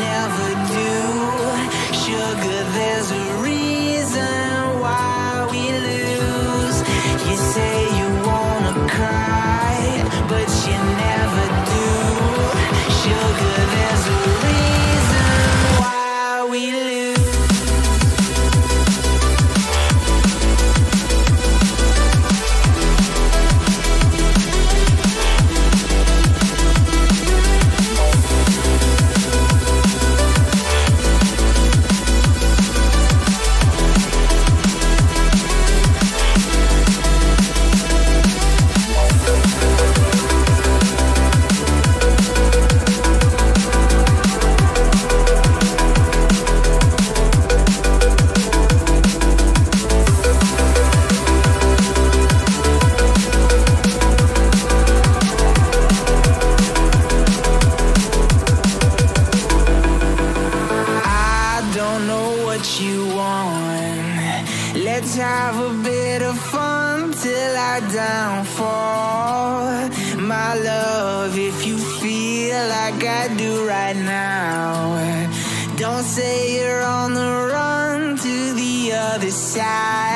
never do. Sugar, there's a reason why we lose. You say you wanna cry, but you never do. Sugar, there's a reason why we lose. Let's have a bit of fun till I downfall. My love, if you feel like I do right now, don't say you're on the run to the other side.